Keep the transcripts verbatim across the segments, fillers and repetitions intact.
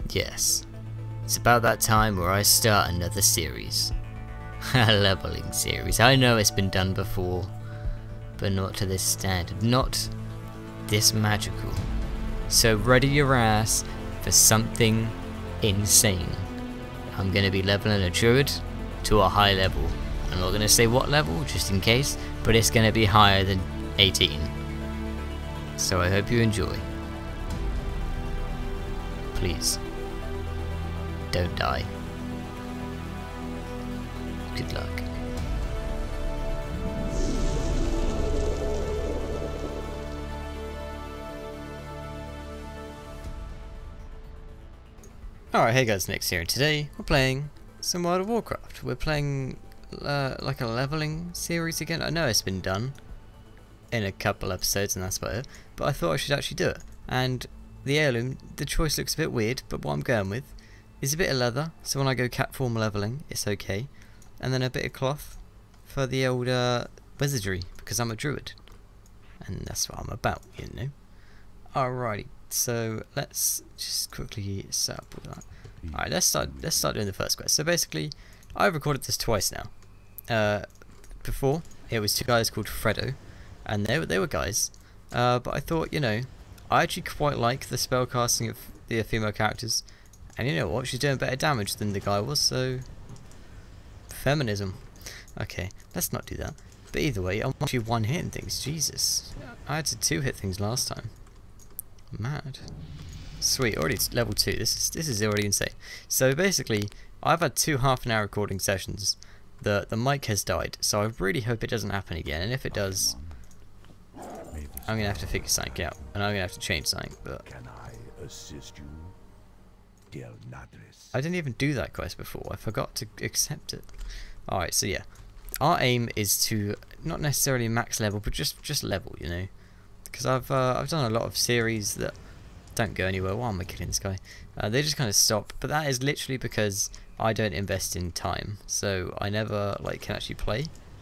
Yes, it's about that time where I start another series. A leveling series. I know it's been done before, but not to this standard, not this magical. So ready your ass for something insane. I'm going to be leveling a druid to a high level. I'm not going to say what level, just in case, but it's going to be higher than eighteen. So I hope you enjoy. Please, don't die. Good luck. Alright, hey guys, Nick here, and today we're playing some World of Warcraft. We're playing uh, like a leveling series again. I know it's been done in a couple episodes and that's about it, but I thought I should actually do it. And the heirloom, the choice looks a bit weird, but what I'm going with is a bit of leather, so when I go cat form leveling, it's okay. And then a bit of cloth for the old uh, wizardry, because I'm a druid. And that's what I'm about, you know. Alrighty, so let's just quickly set up all that. Alright, let's start let's start doing the first quest. So basically, I've recorded this twice now. Uh, before, it was two guys called Fredo, and they were, they were guys. Uh, but I thought, you know, I actually quite like the spell casting of the female characters. And you know what, she's doing better damage than the guy was, so... Feminism. Okay, let's not do that. But either way, I'm actually one hitting things. Jesus. I had to two hit things last time. Mad. Sweet, already level two. This is this is already insane. So basically, I've had two half an hour recording sessions. The the mic has died, so I really hope it doesn't happen again. And if it does, I'm gonna have to figure something out, and I'm gonna have to change something. But can I assist you? Del Nadris. I didn't even do that quest before. I forgot to accept it. Alright, so yeah. Our aim is to not necessarily max level, but just just level, you know. Because I've uh, I've done a lot of series that don't go anywhere. Why am I killing this guy? Uh, they just kind of stop. But that is literally because I don't invest in time. So I never like can actually play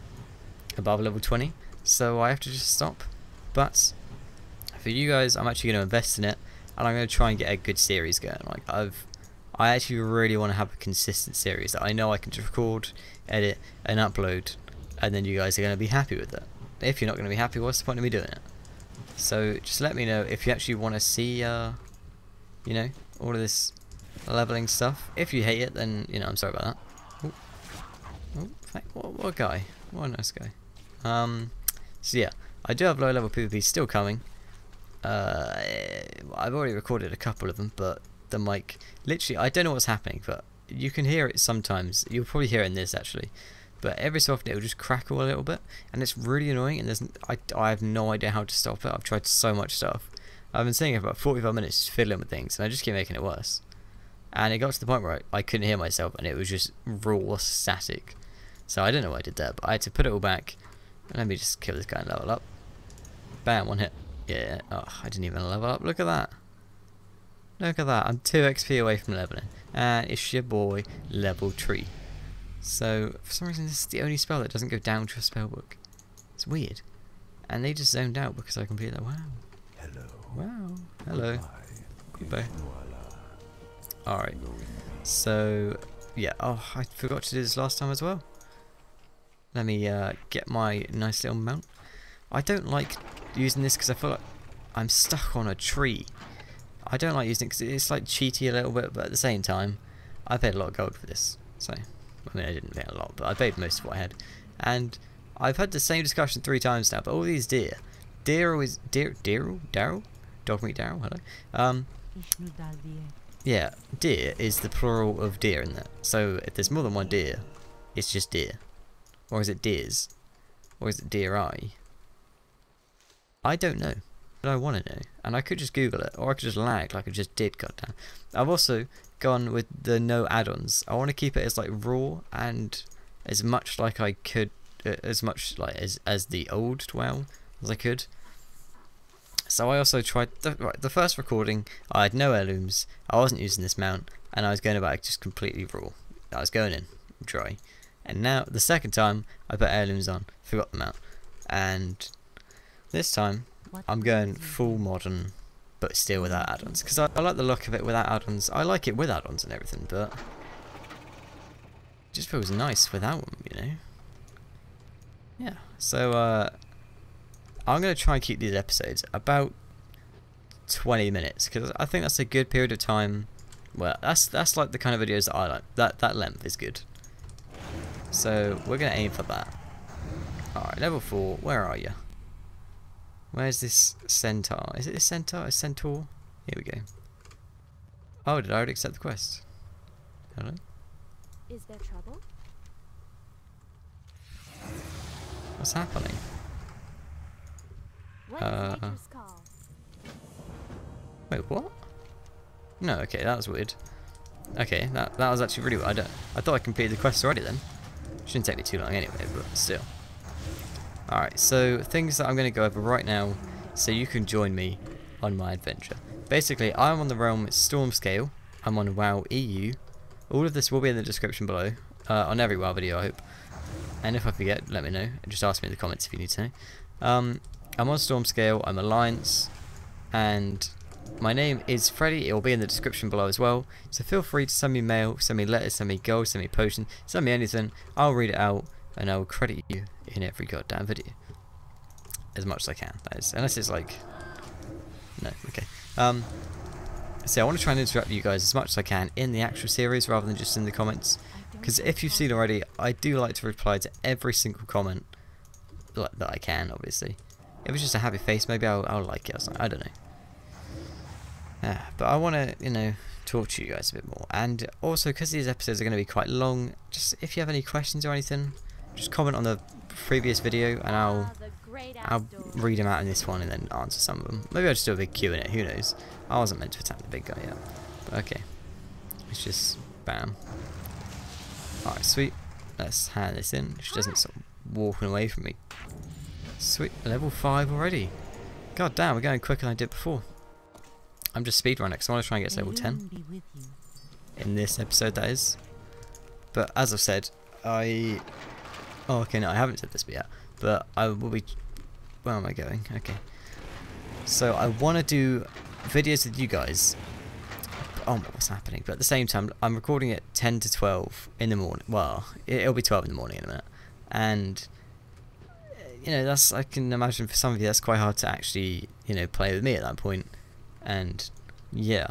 above level twenty. So I have to just stop. But for you guys, I'm actually going to invest in it, and I'm going to try and get a good series going. Like I've, I actually really want to have a consistent series that I know I can just record, edit, and upload, and then you guys are going to be happy with it. If you're not going to be happy, what's the point of me doing it? So just let me know if you actually want to see, uh, you know, all of this leveling stuff. If you hate it, then you know I'm sorry about that. Ooh. Ooh, what, what a guy! What a nice guy. Um, so yeah, I do have low level PvP still coming. Uh, I've already recorded a couple of them, but the mic, literally, I don't know what's happening, but you can hear it sometimes. You'll probably hear it in this actually, but every so often it will just crackle a little bit, and it's really annoying. And there's, I, I have no idea how to stop it. I've tried so much stuff. I've been sitting here for about forty-five minutes just fiddling with things, and I just keep making it worse. And it got to the point where I, I couldn't hear myself, and it was just raw static. So I don't know why I did that, but I had to put it all back. And let me just kill this guy and level up. Bam, one hit. Yeah, oh, I didn't even level up. Look at that. Look at that. I'm two X P away from leveling. And it's your boy, level three. So, for some reason, this is the only spell that doesn't go down to a spellbook. It's weird. And they just zoned out because I completed that. Wow. Hello. Wow. Hello. Goodbye. Goodbye. Alright. So, yeah. Oh, I forgot to do this last time as well. Let me uh, get my nice little mount. I don't like using this because I feel like I'm stuck on a tree. I don't like using it because it's like cheaty a little bit, but at the same time, I paid a lot of gold for this. So, I mean, I didn't pay a lot, but I paid most of what I had. And I've had the same discussion three times now, but all these deer, deer always, deer, Daryl, Daryl, dog meat Daryl, hello. Um, yeah, deer is the plural of deer in that. So if there's more than one deer, it's just deer. Or is it deers? Or is it deer-eye? I don't know, but I want to know. And I could just Google it, or I could just lag like I just did, goddamn. I've also gone with the no add-ons. I want to keep it as like raw and as much like I could, uh, as much like as, as the old WoW as I could. So I also tried, the, right, the first recording, I had no heirlooms, I wasn't using this mount, and I was going about it just completely raw. I was going in dry. And now, the second time, I put heirlooms on, forgot them out. And this time, I'm going full modern, but still without add-ons. Because I, I like the look of it without add-ons. I like it with add-ons and everything, but it just feels nice without them, you know? Yeah, so uh, I'm going to try and keep these episodes about twenty minutes, because I think that's a good period of time. Well, that's that's like the kind of videos that I like. That, that length is good. So we're going to aim for that. Alright, level four, where are you? Where's this centaur? Is it a centaur? A centaur? Here we go. Oh, did I already accept the quest? Hello? Is there trouble? What's happening? What Uh, is nature's call? Wait, what? No, okay, that was weird. Okay, that that was actually really weird. I, don't, I thought I completed the quest already then. Shouldn't take me too long anyway, but still. Alright, so things that I'm going to go over right now so you can join me on my adventure. Basically, I'm on the realm Stormscale. I'm on WoW E U. All of this will be in the description below. Uh, on every WoW video, I hope. And if I forget, let me know. Just ask me in the comments if you need to know. Um, I'm on Stormscale. I'm Alliance. And my name is Freddy. It will be in the description below as well. So feel free to send me mail, send me letters, send me gold, send me potion, send me anything. I'll read it out and I'll credit you in every goddamn video. As much as I can, that is. Unless it's like... No, okay. Um, so I want to try and interact with you guys as much as I can in the actual series rather than just in the comments. Because if you've seen already, I do like to reply to every single comment like, that I can, obviously. If it's just a happy face, maybe I'll, I'll like it or something. I don't know. Yeah, but I want to, you know, talk to you guys a bit more. And also, because these episodes are going to be quite long, just if you have any questions or anything, just comment on the previous video and I'll I'll read them out in this one and then answer some of them. Maybe I'll just do a big Q and A, who knows. I wasn't meant to attack the big guy yet. But okay. It's just bam. Alright, sweet. Let's hand this in. She doesn't stop walking away from me. Sweet. Level five already. God damn, we're going quicker than I did before. I'm just speedrunning because I want to try and get to level ten. In this episode, that is. But as I've said, I... Oh, okay, no, I haven't said this yet. But I will be... Where am I going? Okay. So I want to do videos with you guys. Oh, what's happening? But at the same time, I'm recording at ten to twelve in the morning. Well, it'll be twelve in the morning in a minute. And, you know, that's... I can imagine for some of you that's quite hard to actually, you know, play with me at that point. And, yeah.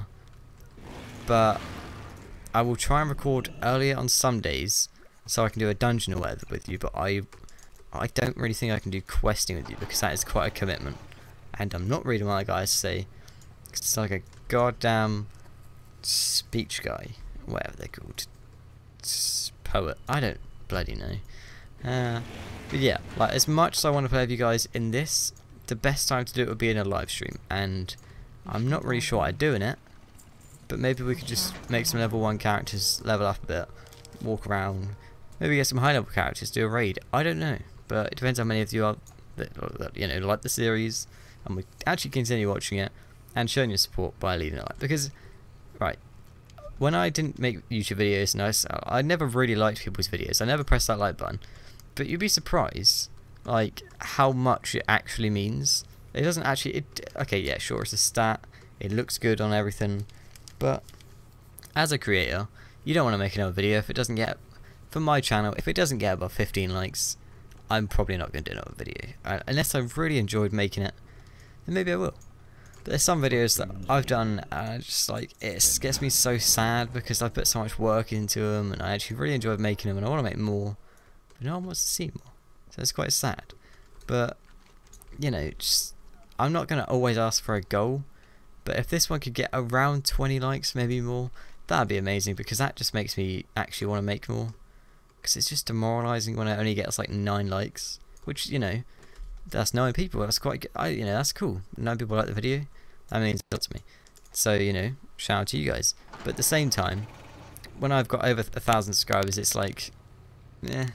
But I will try and record earlier on some days so I can do a dungeon or whatever with you, but I I don't really think I can do questing with you because that is quite a commitment. And I'm not reading what the guys say. It's like a goddamn speech guy, whatever they're called. It's poet. I don't bloody know. Uh, but yeah, like as much as I want to play with you guys in this, the best time to do it would be in a live stream. And I'm not really sure I'm doing it, but maybe we could just make some level one characters level up a bit, walk around, maybe get some high level characters, do a raid. I don't know, but it depends how many of you are that, that you know like the series and we actually continue watching it and showing your support by leaving a like. Because right, when I didn't make YouTube videos, and I, I never really liked people's videos. I never pressed that like button, but you'd be surprised like how much it actually means. It doesn't actually, it, okay, yeah, sure, it's a stat, it looks good on everything, but as a creator, you don't want to make another video if it doesn't get, for my channel, if it doesn't get above fifteen likes, I'm probably not going to do another video. Uh, unless I've really enjoyed making it, then maybe I will. But there's some videos that I've done, and just like, it gets me so sad because I put so much work into them, and I actually really enjoyed making them, and I want to make more, but no one wants to see more, so it's quite sad. But, you know, just... I'm not going to always ask for a goal, but if this one could get around twenty likes, maybe more, that'd be amazing, because that just makes me actually want to make more. Because it's just demoralising when it only gets like nine likes, which, you know, that's nine people, that's quite good. I, you know, that's cool. Nine people like the video, that means a lot to me. So, you know, shout out to you guys. But at the same time, when I've got over a thousand subscribers, it's like, eh,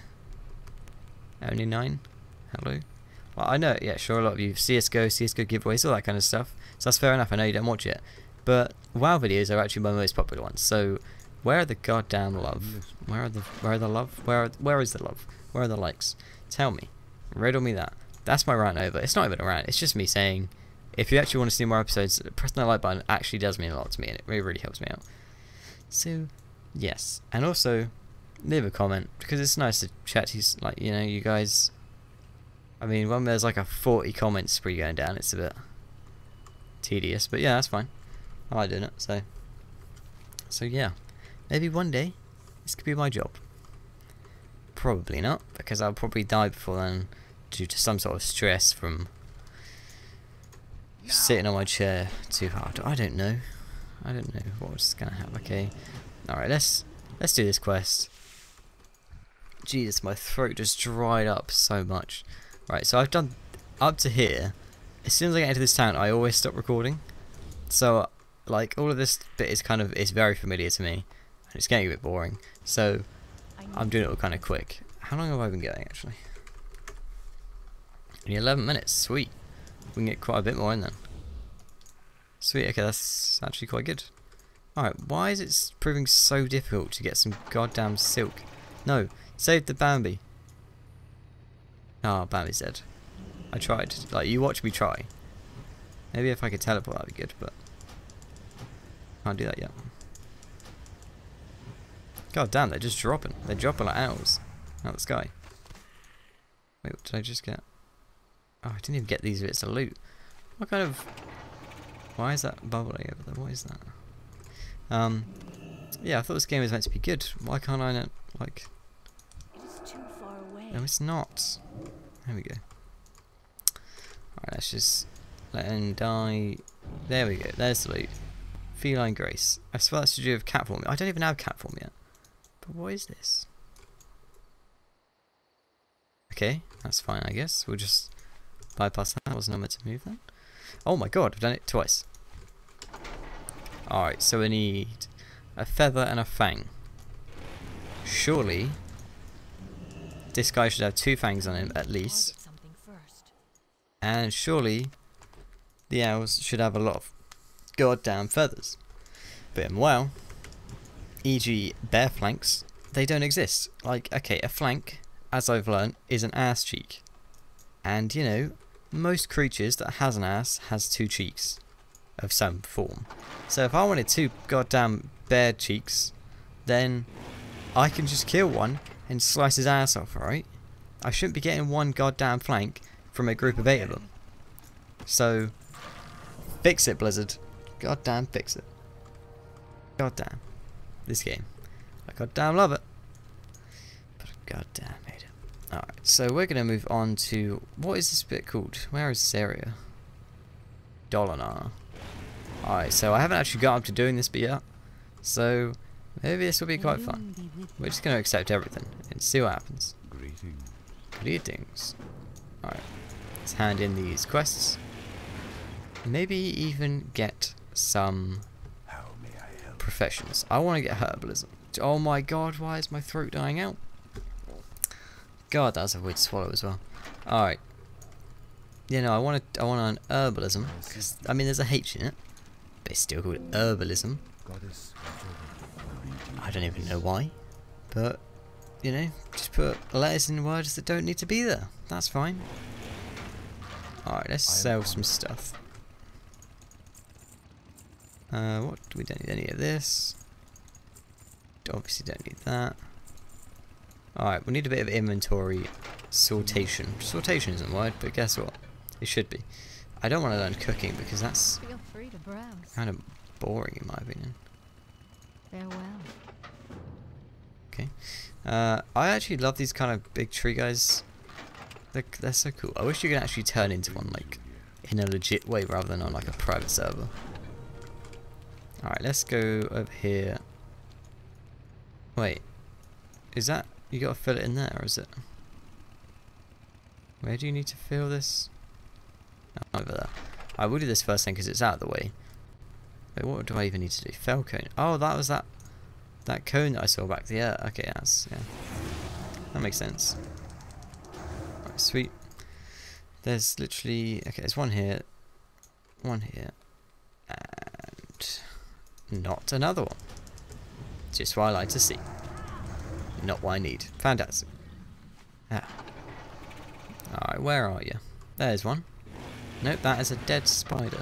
only nine? Hello? Well, I know, yeah, sure, a lot of you C S G O, C S G O giveaways, all that kind of stuff. So that's fair enough. I know you don't watch it, but WoW videos are actually my most popular ones. So where are the goddamn love? Where are the where are the love? Where are, where is the love? Where are the likes? Tell me, riddle me that. That's my rant over. It's not even a rant. It's just me saying if you actually want to see more episodes, pressing that like button actually does mean a lot to me, and it really, really helps me out. So, yes. And also, leave a comment, because it's nice to chat to you, like, you know, you guys. I mean, when there's like a forty comment spree going down, it's a bit tedious, but yeah, that's fine. I like doing it, so. So yeah, maybe one day, this could be my job. Probably not, because I'll probably die before then, due to some sort of stress from sitting on my chair too hard. I don't know. I don't know what's gonna happen. Okay, all right, let's let's do this quest. Jesus, my throat just dried up so much. Right, so I've done up to here. As soon as I get into this town, I always stop recording. So, like, all of this bit is kind of is very familiar to me, and it's getting a bit boring. So, I'm doing it all kind of quick. How long have I been going actually? Only eleven minutes. Sweet. We can get quite a bit more in then. Sweet. Okay, that's actually quite good. Alright, why is it proving so difficult to get some goddamn silk? No, save the Bambi. Ah, oh, Bambi's dead. I tried. Like, you watch me try. Maybe if I could teleport, that'd be good, but can't do that yet. God damn, they're just dropping. They're dropping like owls out of the sky. Wait, what did I just get? Oh, I didn't even get these bits of loot. What kind of... Why is that bubbling over there? What is that? Um, yeah, I thought this game was meant to be good. Why can't I not, like... It's too far away. No, it's not. There we go. Alright, let's just let him die. There we go. There's the loot. Feline Grace. I swear that's to do with cat form. I don't even have cat form yet. But what is this? Okay, that's fine, I guess. We'll just bypass that. I wasn't meant to move that. Oh my god, I've done it twice. Alright, so we need a feather and a fang. Surely this guy should have two fangs on him at least. And surely the owls should have a lot of goddamn feathers. But well, for example bear flanks, they don't exist. Like, okay, a flank, as I've learned, is an ass cheek. And you know, most creatures that has an ass has two cheeks of some form. So if I wanted two goddamn bear cheeks, then I can just kill one and slice his ass off, right? I shouldn't be getting one goddamn flank from a group of eight of them. So, fix it, Blizzard. Goddamn fix it. Goddamn. This game. I goddamn love it. But I goddamn hate it. Alright, so we're going to move on to... What is this bit called? Where is this area? Dolinar. Alright, so I haven't actually got up to doing this bit yet. So, maybe this will be quite fun. We're just going to accept everything and see what happens. Greetings. Greetings. Alright, let's hand in these quests. Maybe even get some How may I help? professions. I want to get herbalism. Oh my god, why is my throat dying out? God, that's a weird swallow as well. Alright. You know, I want to. I want an herbalism. Cause, I mean, there's a H in it. But it's still called herbalism. Goddess, I don't even know why. But, you know, just put letters in words that don't need to be there. That's fine. Alright, let's sell some stuff. Uh, what? We don't need any of this. Obviously don't need that. Alright, we need a bit of inventory sortation. Sortation isn't a word, but guess what? It should be. I don't want to learn cooking because that's Feel free to browse. kind of boring in my opinion. Farewell. Okay. Uh, I actually love these kind of big tree guys. They're, they're so cool. I wish you could actually turn into one like in a legit way rather than on like a private server. Alright, let's go over here. Wait. Is that... You gotta fill it in there, or is it? Where do you need to fill this? Oh, over there. I will do this first thing because it's out of the way. Wait, what do I even need to do? Fell cone. Oh, that was that that cone that I saw back there. Okay, that's... yeah. That makes sense. Alright, sweet. There's literally... Okay, there's one here. One here. And... not another one. Just what I like to see. Not what I need. Fantastic. Ah. Alright, where are you? There's one. Nope, that is a dead spider.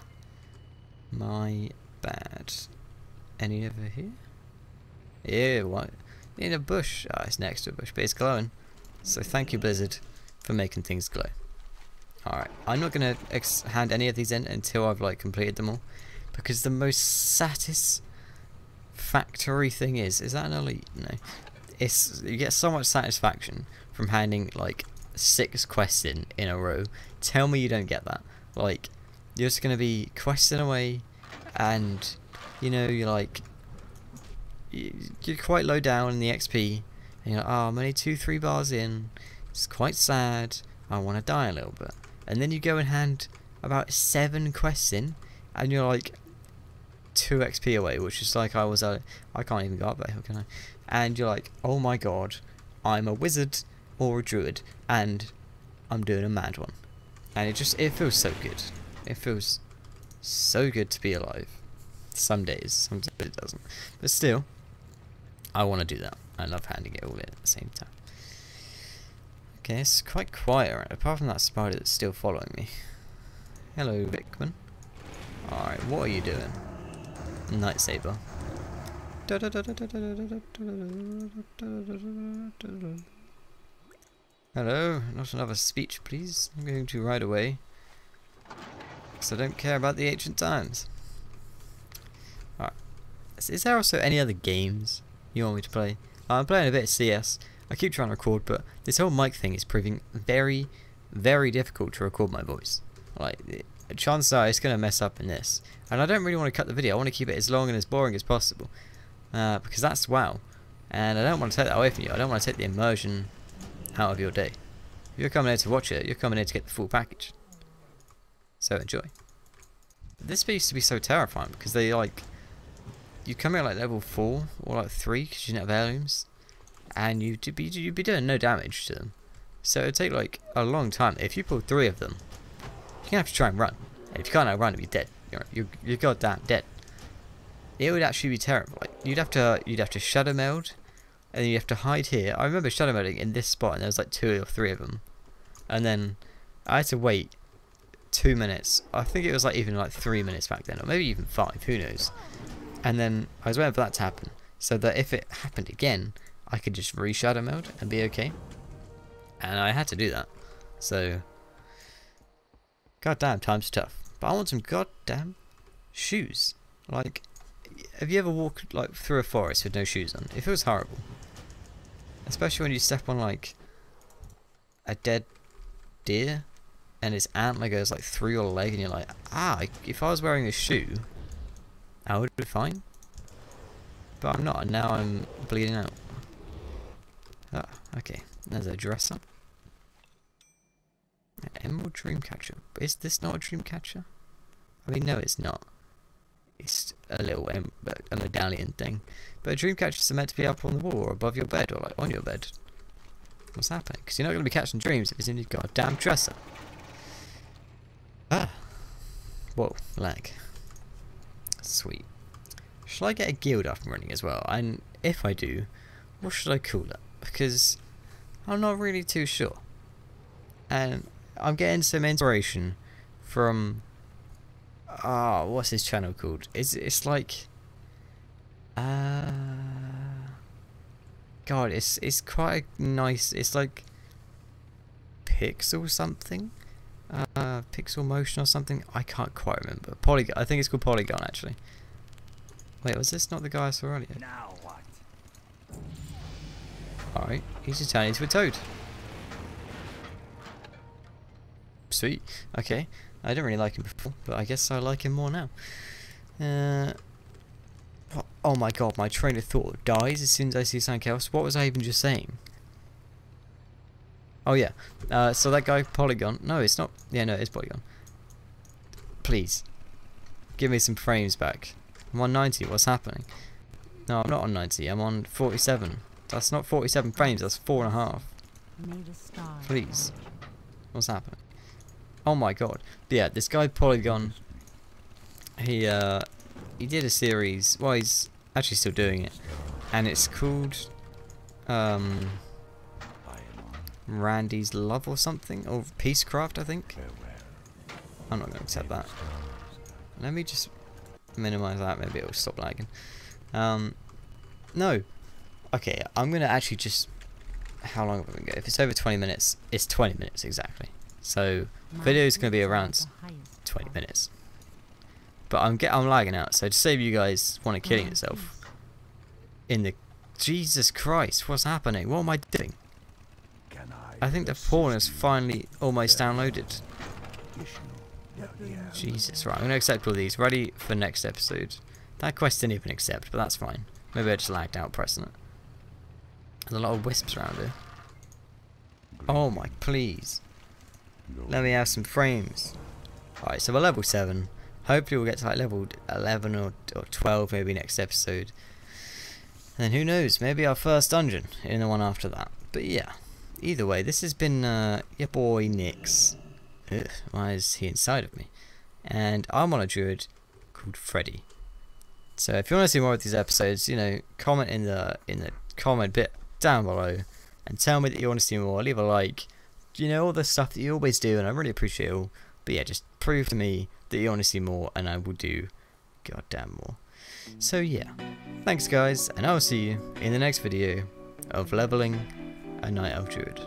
My bad. Any over here? Yeah, what? In a bush. Ah, it's next to a bush, but it's glowing. So thank you, Blizzard, for making things glow. Alright, I'm not going to ex hand any of these in until I've like completed them all. Because the most satisfactory thing is, is that an elite? No. It's, you get so much satisfaction from handing like six quests in in a row. Tell me you don't get that. Like, you're just going to be questing away and, you know, you're like, you're quite low down in the X P. And you're like, oh, I'm only two, three bars in. It's quite sad. I want to die a little bit. And then you go and hand about seven quests in, and you're like two X P away, which is like I was. Uh, I can't even go up there, can I? And you're like, oh my god, I'm a wizard or a druid, and I'm doing a mad one. And it just it feels so good. It feels so good to be alive. Some days, sometimes it doesn't, but still, I want to do that. I love handing it all in at the same time. Okay, it's quite quiet, right? Apart from that spider that's still following me. Hello, Vickman. Alright, what are you doing? Night Saber. Hello, not another speech, please. I'm going to ride away. Because I don't care about the ancient times. Alright. Is there also any other games you want me to play? I'm playing a bit of C S. I keep trying to record, but this whole mic thing is proving very, very difficult to record my voice. Like, chances are it's going to mess up in this. And I don't really want to cut the video. I want to keep it as long and as boring as possible. Uh, because that's WoW. And I don't want to take that away from you. I don't want to take the immersion out of your day. If you're coming here to watch it, you're coming here to get the full package. So enjoy. This used to be so terrifying because they like... You come here like level four or like three because you didn't have heirlooms. And you'd be, you'd be doing no damage to them. So it'd take like a long time. If you pull three of them, you're gonna have to try and run. And if you can't outrun, you're dead. You're, you're, you're goddamn dead. It would actually be terrible. Like, you'd have to you'd have to shadow meld, and then you have to hide here. I remember shadow melding in this spot, and there was like two or three of them. And then I had to wait two minutes. I think it was like even like three minutes back then, or maybe even five. Who knows? And then I was waiting for that to happen, so that if it happened again, I could just re-shadow mode and be okay. And I had to do that. So, goddamn, time's tough. But I want some goddamn shoes. Like, have you ever walked like through a forest with no shoes on? It feels horrible. Especially when you step on like a dead deer and its antler goes like through your leg and you're like, ah, if I was wearing a shoe, I would be fine. But I'm not, and now I'm bleeding out. Ah, okay. There's a dresser. An emerald dream catcher. Is this not a dream catcher? I mean, no, it's not. It's a little em a medallion thing. But a dream catchers are meant to be up on the wall or above your bed or like on your bed. What's happening? Because you're not going to be catching dreams if it's in your goddamn dresser. Ah. Whoa, lag. Sweet. Should I get a guild up and running as well? And if I do, what should I call it? Because I'm not really too sure. And I'm getting some inspiration from... Ah, oh, what's his channel called? It's, it's like... Uh, God, it's, it's quite a nice... It's like... Pixel something? Uh, Pixel Motion or something? I can't quite remember. Polygon. I think it's called Polygon, actually. Wait, was this not the guy I saw earlier? Now what? Alright, he's just turning into a toad. Sweet. Okay. I didn't really like him before, but I guess I like him more now. Uh, oh my god, my train of thought dies as soon as I see something else. What was I even just saying? Oh yeah. Uh, so that guy Polygon. No, it's not. Yeah, no, it's Polygon. Please. Give me some frames back. I'm on ninety. What's happening? No, I'm not on ninety. I'm on forty-seven. That's not forty-seven frames. That's four and a half. Made a star. Please. What's happening? Oh my god. But yeah, this guy Polygon, he uh he did a series, well he's actually still doing it, and it's called um Randy's Love or something, or Peacecraft I think. I'm not going to accept that. Let me just minimize that. Maybe it'll stop lagging. Um, no. Okay, I'm going to actually just... How long have we been going? If it's over twenty minutes, it's twenty minutes exactly. So, video is going to be around twenty minutes. But I'm get I'm lagging out. So to save you guys want to killing yourself in the... Jesus Christ, what's happening? What am I doing? Can I think the porn is finally almost downloaded. issue del hierro? Jesus, right, I'm going to accept all these. Ready for next episode. That quest didn't even accept, but that's fine. Maybe I just lagged out pressing it. There's a lot of wisps around here. Oh my, please. Let me have some frames. Alright, so we're level seven. Hopefully we'll get to like level eleven or, or twelve maybe next episode. And then who knows, maybe our first dungeon in the one after that. But yeah, either way, this has been uh, your boy Nix. Ugh, why is he inside of me? And I'm on a druid called Freddy. So if you want to see more of these episodes, you know, comment in the in the comment bit down below and tell me that you want to see more. Leave a like, you know, all the stuff that you always do, and I really appreciate it all. But yeah, just prove to me that you want to see more, and I will do goddamn more. So yeah, thanks guys, and I'll see you in the next video of leveling a Night Elf Druid.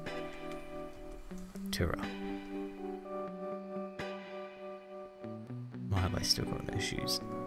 Ta-ra. Why have I still got no shoes?